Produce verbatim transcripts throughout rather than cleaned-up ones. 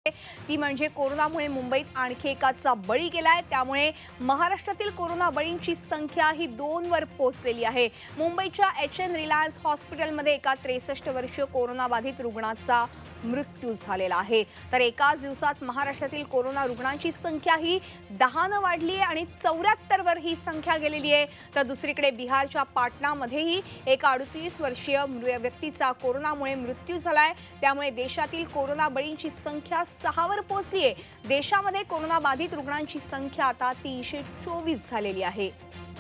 ती म्हणजे कोरोनामुळे मुंबईत आणखी एकाचा बळी गेलाय। त्यामुळे महाराष्ट्रातील कोरोना बळींची संख्या ही दोन वर पोहोचलेली आहे। मुंबईच्या एच एन रिलायन्स हॉस्पिटलमध्ये एका त्रेसष्ट वर्षीय कोरोना बाधित रुग्णाचा मृत्यू झालेला आहे। तर एकाच दिवसात महाराष्ट्रातील कोरोना रुग्णांची संख्या ही दहा ने वाढली आहे आणि चौऱ्याहत्तर वर ही संख्या गेलेली आहे। तर दुसरीकडे बिहारच्या पाटणामध्येही एका अडतीस वर्षीय व्यक्तीचा कोरोनामुळे मृत्यू झालाय। त्यामुळे देशातील कोरोना बळींची संख्या सहा वर पोहोचली आहे। देशामध्ये कोरोना बाधित रुग्णांची संख्या आता तीनशे चोवीस झालेली आहे।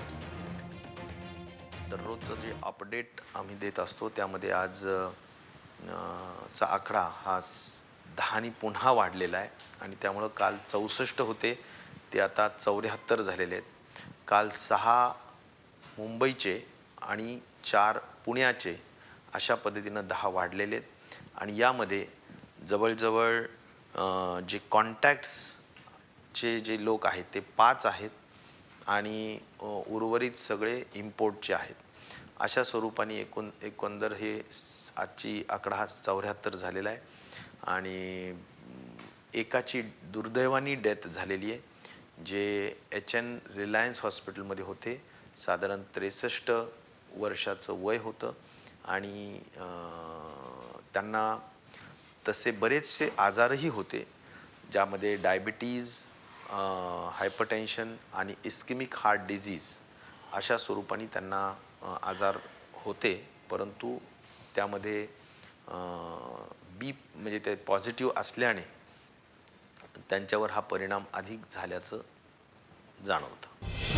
दररोजचं जे अपडेट आम्ही देत असतो त्यामध्ये आज चा आकडा हा दहानी पुन्हा वाढलेला आहे आणि त्यामुळे काल चौसष्ट होते ते आता चौऱ्याहत्तर झालेले आहेत। काल सहा मुंबईचे आणि चार पुण्याचे अशा पद्धतीने दहा वाढलेले आहेत आणि यामध्ये जवळजवळ जे कॉन्टॅक्ट्सचे जे लोक आहेत ते पाच आहेत आणि उर्वरित सगळे इम्पोर्टचे आहेत। अशा स्वरूपाने एकूण एकंदर हे आजची आकडा हा चौऱ्याहत्तर झालेला आहे आणि एकाची दुर्दैवानी डेथ झालेली आहे जे एच एन रिलायन्स हॉस्पिटलमध्ये होते। साधारण त्रेसष्ट वर्षाचं वय होतं आणि त्यांना तसे बरेचसे आजारही होते ज्यामध्ये डायबिटीज, हायपरटेन्शन आणि इस्केमिक हार्ट डिझीज अशा स्वरूपाने त्यांना आजार होते, परंतु त्यामध्ये बी म्हणजे ते पॉझिटिव्ह असल्याने त्यांच्यावर हा परिणाम अधिक झाल्याचं जाणवतं।